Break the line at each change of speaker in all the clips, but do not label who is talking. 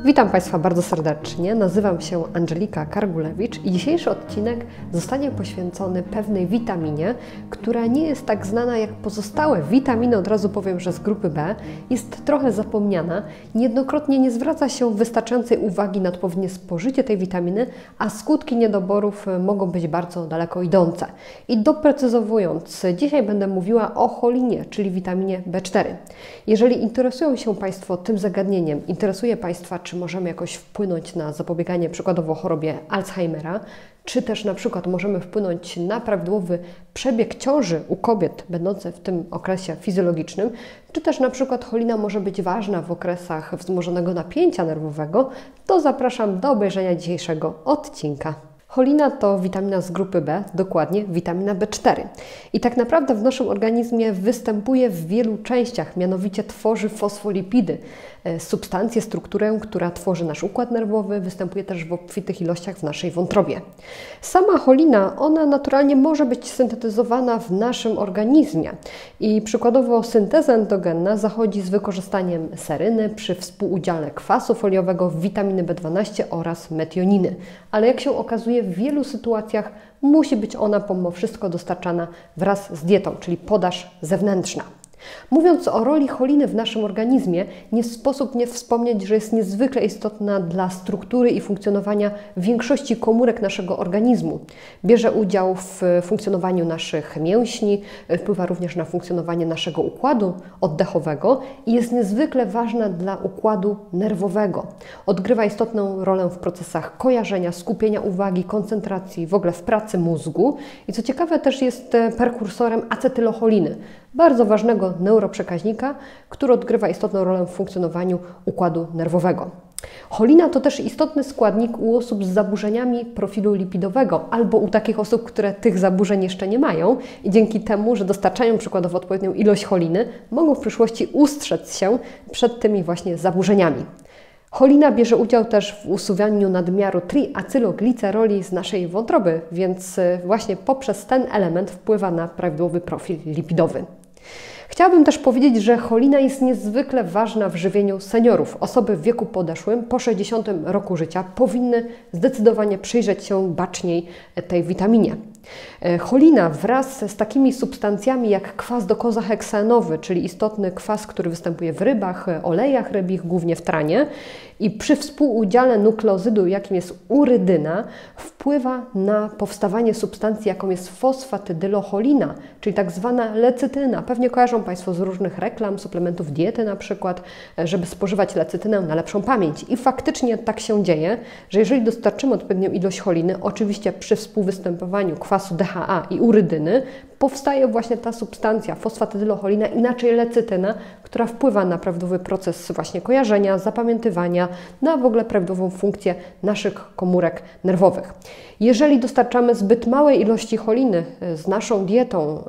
Witam Państwa bardzo serdecznie, nazywam się Angelika Kargulewicz i dzisiejszy odcinek zostanie poświęcony pewnej witaminie, która nie jest tak znana jak pozostałe witaminy, od razu powiem, że z grupy B, jest trochę zapomniana, niejednokrotnie nie zwraca się wystarczającej uwagi na odpowiednie spożycie tej witaminy, a skutki niedoborów mogą być bardzo daleko idące. I doprecyzowując, dzisiaj będę mówiła o cholinie, czyli witaminie B4. Jeżeli interesują się Państwo tym zagadnieniem, interesuje Państwa, czy możemy jakoś wpłynąć na zapobieganie przykładowo chorobie Alzheimera, czy też na przykład możemy wpłynąć na prawidłowy przebieg ciąży u kobiet będących w tym okresie fizjologicznym, czy też na przykład cholina może być ważna w okresach wzmożonego napięcia nerwowego, to zapraszam do obejrzenia dzisiejszego odcinka. Cholina to witamina z grupy B, dokładnie witamina B4. I tak naprawdę w naszym organizmie występuje w wielu częściach, mianowicie tworzy fosfolipidy, substancję, strukturę, która tworzy nasz układ nerwowy, występuje też w obfitych ilościach w naszej wątrobie. Sama cholina, ona naturalnie może być syntetyzowana w naszym organizmie i przykładowo synteza endogenna zachodzi z wykorzystaniem seryny przy współudziale kwasu foliowego, witaminy B12 oraz metioniny. Ale jak się okazuje, w wielu sytuacjach musi być ona pomimo wszystko dostarczana wraz z dietą, czyli podaż zewnętrzna. Mówiąc o roli choliny w naszym organizmie, nie sposób nie wspomnieć, że jest niezwykle istotna dla struktury i funkcjonowania większości komórek naszego organizmu. Bierze udział w funkcjonowaniu naszych mięśni, wpływa również na funkcjonowanie naszego układu oddechowego i jest niezwykle ważna dla układu nerwowego. Odgrywa istotną rolę w procesach kojarzenia, skupienia uwagi, koncentracji, w ogóle w pracy mózgu i co ciekawe też jest prekursorem acetylocholiny, bardzo ważnego neuroprzekaźnika, który odgrywa istotną rolę w funkcjonowaniu układu nerwowego. Cholina to też istotny składnik u osób z zaburzeniami profilu lipidowego albo u takich osób, które tych zaburzeń jeszcze nie mają i dzięki temu, że dostarczają przykładowo odpowiednią ilość choliny, mogą w przyszłości ustrzec się przed tymi właśnie zaburzeniami. Cholina bierze udział też w usuwaniu nadmiaru triacylogliceroli z naszej wątroby, więc właśnie poprzez ten element wpływa na prawidłowy profil lipidowy. Chciałabym też powiedzieć, że cholina jest niezwykle ważna w żywieniu seniorów. Osoby w wieku podeszłym po 60 roku życia powinny zdecydowanie przyjrzeć się baczniej tej witaminie. Cholina wraz z takimi substancjami jak kwas dokozaheksanowy, czyli istotny kwas, który występuje w rybach, olejach rybich, głównie w tranie i przy współudziale nukleozydu, jakim jest urydyna, wpływa na powstawanie substancji, jaką jest fosfatydylocholina, czyli tak zwana lecytyna. Pewnie kojarzą Państwo z różnych reklam, suplementów diety na przykład, żeby spożywać lecytynę na lepszą pamięć. I faktycznie tak się dzieje, że jeżeli dostarczymy odpowiednią ilość choliny, oczywiście przy współwystępowaniu kwasu DHA i urydyny, powstaje właśnie ta substancja, fosfatydylocholina, inaczej lecytyna, która wpływa na prawidłowy proces właśnie kojarzenia, zapamiętywania, na w ogóle prawidłową funkcję naszych komórek nerwowych. Jeżeli dostarczamy zbyt małej ilości choliny z naszą dietą,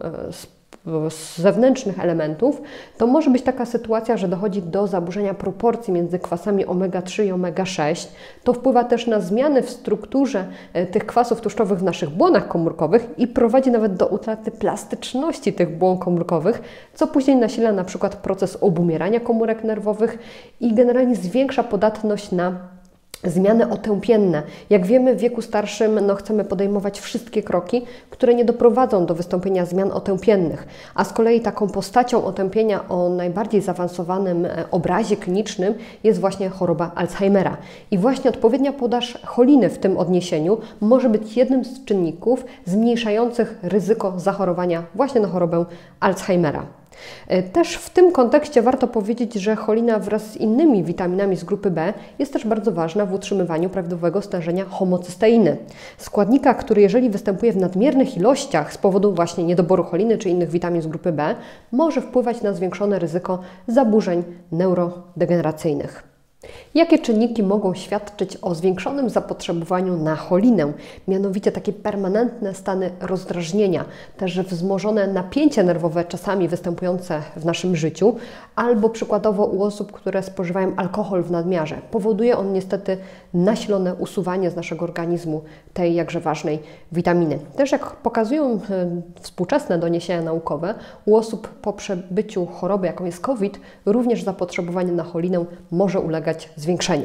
z zewnętrznych elementów, to może być taka sytuacja, że dochodzi do zaburzenia proporcji między kwasami omega-3 i omega-6. To wpływa też na zmiany w strukturze tych kwasów tłuszczowych w naszych błonach komórkowych i prowadzi nawet do utraty plastyczności tych błon komórkowych, co później nasila na przykład proces obumierania komórek nerwowych i generalnie zwiększa podatność na zmiany otępienne. Jak wiemy, w wieku starszym chcemy podejmować wszystkie kroki, które nie doprowadzą do wystąpienia zmian otępiennych, a z kolei taką postacią otępienia o najbardziej zaawansowanym obrazie klinicznym jest właśnie choroba Alzheimera. I właśnie odpowiednia podaż choliny w tym odniesieniu może być jednym z czynników zmniejszających ryzyko zachorowania właśnie na chorobę Alzheimera. Też w tym kontekście warto powiedzieć, że cholina wraz z innymi witaminami z grupy B jest też bardzo ważna w utrzymywaniu prawidłowego stężenia homocysteiny. Składnika, który jeżeli występuje w nadmiernych ilościach z powodu właśnie niedoboru choliny czy innych witamin z grupy B, może wpływać na zwiększone ryzyko zaburzeń neurodegeneracyjnych. Jakie czynniki mogą świadczyć o zwiększonym zapotrzebowaniu na cholinę? Mianowicie takie permanentne stany rozdrażnienia, też wzmożone napięcie nerwowe czasami występujące w naszym życiu, albo przykładowo u osób, które spożywają alkohol w nadmiarze. Powoduje on niestety nasilone usuwanie z naszego organizmu tej jakże ważnej witaminy. Też jak pokazują współczesne doniesienia naukowe, u osób po przebyciu choroby, jaką jest COVID, również zapotrzebowanie na cholinę może ulegać zwiększeniu.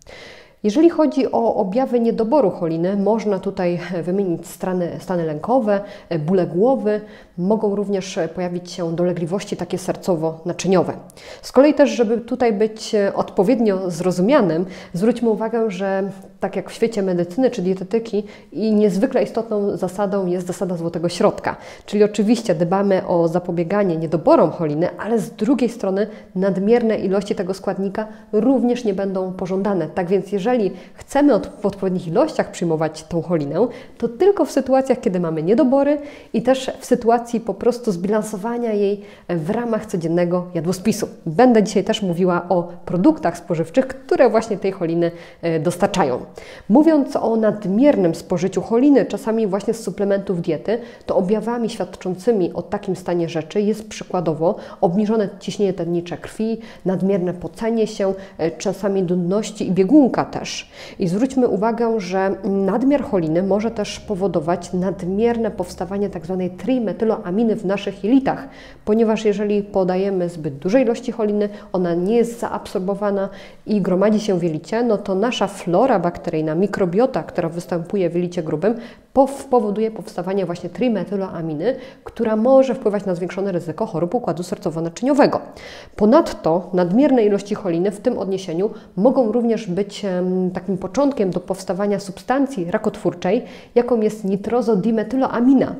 Jeżeli chodzi o objawy niedoboru choliny, można tutaj wymienić stany lękowe, bóle głowy, mogą również pojawić się dolegliwości takie sercowo-naczyniowe. Z kolei też, żeby tutaj być odpowiednio zrozumianym, zwróćmy uwagę, że tak jak w świecie medycyny czy dietetyki i niezwykle istotną zasadą jest zasada złotego środka. Czyli oczywiście dbamy o zapobieganie niedoborom choliny, ale z drugiej strony nadmierne ilości tego składnika również nie będą pożądane. Tak więc jeżeli chcemy w odpowiednich ilościach przyjmować tą cholinę, to tylko w sytuacjach, kiedy mamy niedobory i też w sytuacji po prostu zbilansowania jej w ramach codziennego jadłospisu. Będę dzisiaj też mówiła o produktach spożywczych, które właśnie tej choliny dostarczają. Mówiąc o nadmiernym spożyciu choliny, czasami właśnie z suplementów diety, to objawami świadczącymi o takim stanie rzeczy jest przykładowo obniżone ciśnienie tętnicze krwi, nadmierne pocenie się, czasami nudności i biegunka też. I zwróćmy uwagę, że nadmiar choliny może też powodować nadmierne powstawanie tzw. trimetyloaminy w naszych jelitach, ponieważ jeżeli podajemy zbyt duże ilości choliny, ona nie jest zaabsorbowana i gromadzi się w jelicie, no to nasza flora bakteryjna, mikrobiota, która występuje w jelicie grubym, powoduje powstawanie właśnie trimetyloaminy, która może wpływać na zwiększone ryzyko chorób układu sercowo-naczyniowego. Ponadto nadmierne ilości choliny w tym odniesieniu mogą również być takim początkiem do powstawania substancji rakotwórczej, jaką jest nitrozodimetyloamina.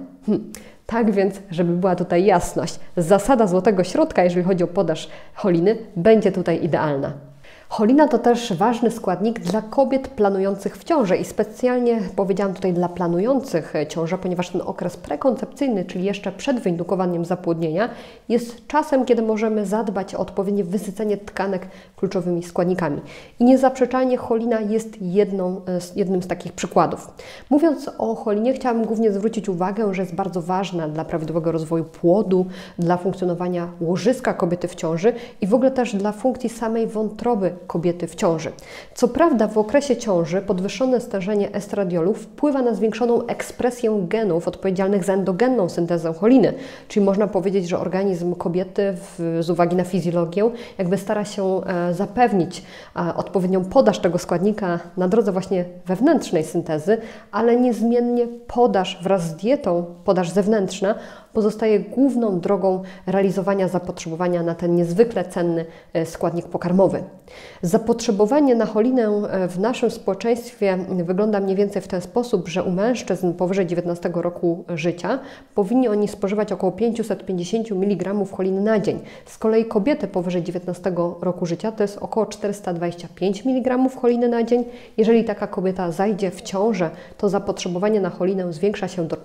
Tak więc, żeby była tutaj jasność, zasada złotego środka, jeżeli chodzi o podaż choliny, będzie tutaj idealna. Cholina to też ważny składnik dla kobiet planujących w ciąży i specjalnie powiedziałam tutaj dla planujących ciążę, ponieważ ten okres prekoncepcyjny, czyli jeszcze przed wyindukowaniem zapłodnienia, jest czasem, kiedy możemy zadbać o odpowiednie wysycenie tkanek kluczowymi składnikami. I niezaprzeczalnie cholina jest jednym z takich przykładów. Mówiąc o cholinie, chciałabym głównie zwrócić uwagę, że jest bardzo ważna dla prawidłowego rozwoju płodu, dla funkcjonowania łożyska kobiety w ciąży i w ogóle też dla funkcji samej wątroby kobiety w ciąży. Co prawda w okresie ciąży podwyższone stężenie estradiolu wpływa na zwiększoną ekspresję genów odpowiedzialnych za endogenną syntezę choliny, czyli można powiedzieć, że organizm kobiety z uwagi na fizjologię jakby stara się zapewnić odpowiednią podaż tego składnika na drodze właśnie wewnętrznej syntezy, ale niezmiennie podaż wraz z dietą, podaż zewnętrzna pozostaje główną drogą realizowania zapotrzebowania na ten niezwykle cenny składnik pokarmowy. Zapotrzebowanie na cholinę w naszym społeczeństwie wygląda mniej więcej w ten sposób, że u mężczyzn powyżej 19 roku życia powinni oni spożywać około 550 mg choliny na dzień. Z kolei kobiety powyżej 19 roku życia to jest około 425 mg choliny na dzień. Jeżeli taka kobieta zajdzie w ciążę, to zapotrzebowanie na cholinę zwiększa się do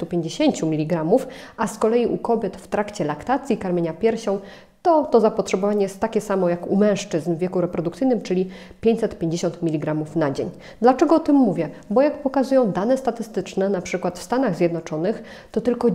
450 mg, a z kolei u kobiet w trakcie laktacji, karmienia piersią, to zapotrzebowanie jest takie samo jak u mężczyzn w wieku reprodukcyjnym, czyli 550 mg na dzień. Dlaczego o tym mówię? Bo jak pokazują dane statystyczne, na przykład w Stanach Zjednoczonych, to tylko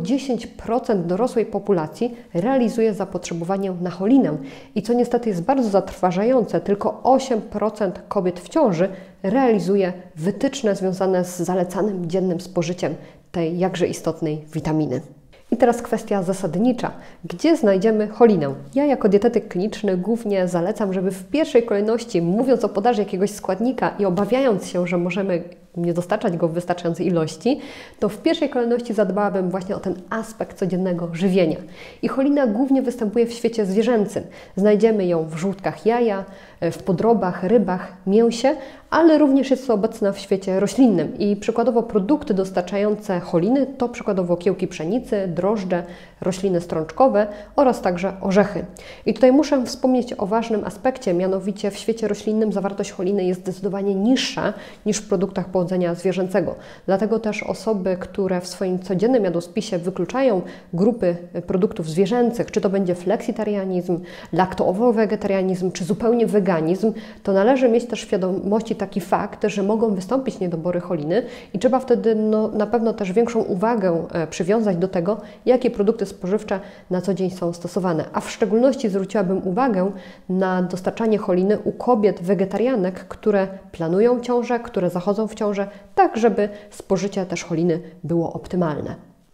10% dorosłej populacji realizuje zapotrzebowanie na cholinę. I co niestety jest bardzo zatrważające, tylko 8% kobiet w ciąży realizuje wytyczne związane z zalecanym dziennym spożyciem tej jakże istotnej witaminy. I teraz kwestia zasadnicza. Gdzie znajdziemy cholinę? Ja jako dietetyk kliniczny głównie zalecam, żeby w pierwszej kolejności, mówiąc o podaży jakiegoś składnika i obawiając się, że możemy nie dostarczać go w wystarczającej ilości, to w pierwszej kolejności zadbałabym właśnie o ten aspekt codziennego żywienia. I cholina głównie występuje w świecie zwierzęcym. Znajdziemy ją w żółtkach jaja, w podrobach, rybach, mięsie, ale również jest obecna w świecie roślinnym. I przykładowo produkty dostarczające choliny to przykładowo kiełki pszenicy, drożdże, rośliny strączkowe oraz także orzechy. I tutaj muszę wspomnieć o ważnym aspekcie, mianowicie w świecie roślinnym zawartość choliny jest zdecydowanie niższa niż w produktach pochodzenia zwierzęcego. Dlatego też osoby, które w swoim codziennym jadłospisie wykluczają grupy produktów zwierzęcych, czy to będzie fleksitarianizm, laktoowo-wegetarianizm, czy zupełnie weganizm, to należy mieć też świadomości taki fakt, że mogą wystąpić niedobory choliny i trzeba wtedy na pewno też większą uwagę przywiązać do tego, jakie produkty spożywcze na co dzień są stosowane. A w szczególności zwróciłabym uwagę na dostarczanie choliny u kobiet wegetarianek, które planują ciążę, które zachodzą w ciążę, tak żeby spożycie też choliny było optymalne.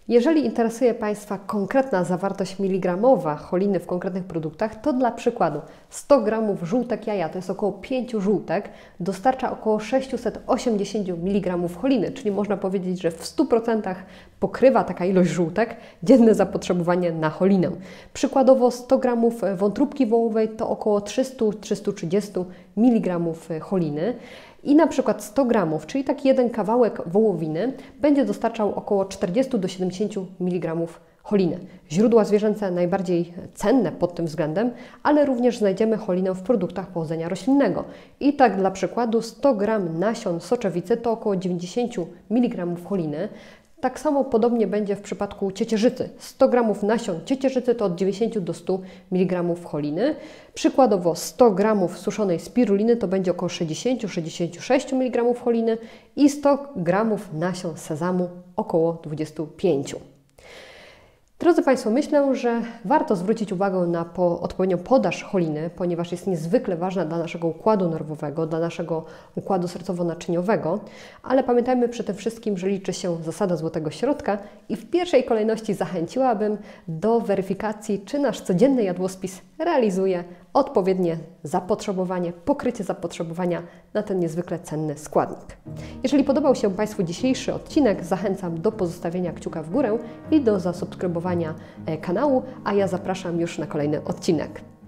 Jeżeli interesuje Państwa konkretna zawartość miligramowa choliny w konkretnych produktach, to dla przykładu 100 g żółtek jaja, to jest około 5 żółtek, dostarcza około 680 mg choliny, czyli można powiedzieć, że w 100% pokrywa taka ilość żółtek dzienne zapotrzebowanie na cholinę. Przykładowo 100 g wątróbki wołowej to około 300-330 mg choliny. I na przykład 100 g, czyli taki jeden kawałek wołowiny, będzie dostarczał około 40 do 70 mg choliny. Źródła zwierzęce najbardziej cenne pod tym względem, ale również znajdziemy cholinę w produktach pochodzenia roślinnego. I tak dla przykładu 100 g nasion soczewicy to około 90 mg choliny. Tak samo podobnie będzie w przypadku ciecierzycy. 100 g nasion ciecierzycy to od 90 do 100 mg choliny. Przykładowo 100 g suszonej spiruliny to będzie około 60-66 mg choliny i 100 g nasion sezamu około 25. Drodzy Państwo, myślę, że warto zwrócić uwagę na odpowiednią podaż choliny, ponieważ jest niezwykle ważna dla naszego układu nerwowego, dla naszego układu sercowo-naczyniowego, ale pamiętajmy przede wszystkim, że liczy się zasada złotego środka i w pierwszej kolejności zachęciłabym do weryfikacji, czy nasz codzienny jadłospis realizuje odpowiednie zapotrzebowanie, pokrycie zapotrzebowania na ten niezwykle cenny składnik. Jeżeli podobał się Państwu dzisiejszy odcinek, zachęcam do pozostawienia kciuka w górę i do zasubskrybowania kanału, a ja zapraszam już na kolejny odcinek.